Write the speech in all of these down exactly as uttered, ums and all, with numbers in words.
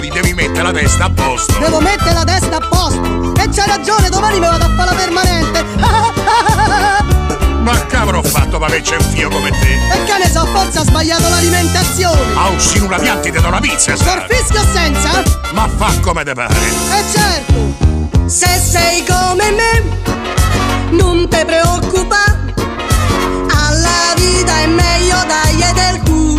Buglioni, devi mettere la testa a posto. Devo mettere la testa a posto. E c'hai ragione, domani mi vado a fare la permanente. Ma che avrò fatto per averci un fio come te? E che ne so, forse ha sbagliato l'alimentazione. Ah, se in una pianta ti do una pizza, sai? Col fischio o senza? Ma fa come te pare. E certo. Se sei come me, non te preoccupa. Alla vita è meglio dargli del cu.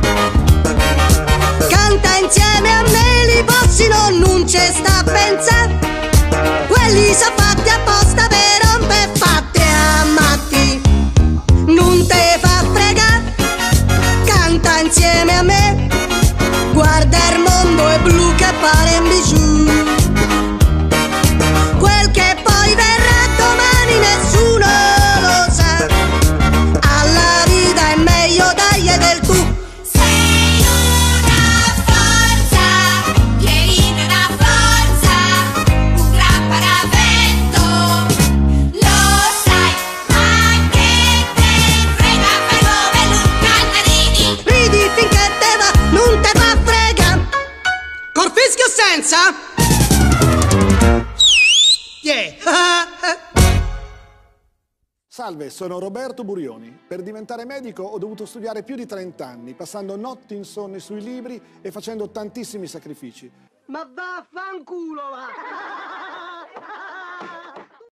Canta insieme a me, li possi non ci sta a pensare. Quelli sono fatti apposta per romper fatti a matti. Non te fa fregare, canta insieme a me. Guarda il mondo è blu che pare un bijou. Quel che poi verrà domani nessuno lo sa. Alla vita è meglio dargli del tu. Sei una forza, vieni una forza, un gran paravento, lo sai, ma che te frega, fai come Luca Marini. Ridi finché te va, non te fa frega. Col fischio o senza? Yeah. Salve, sono Roberto Burioni. Per diventare medico ho dovuto studiare più di trenta anni, passando notti insonni sui libri e facendo tantissimi sacrifici. Ma vaffanculo va!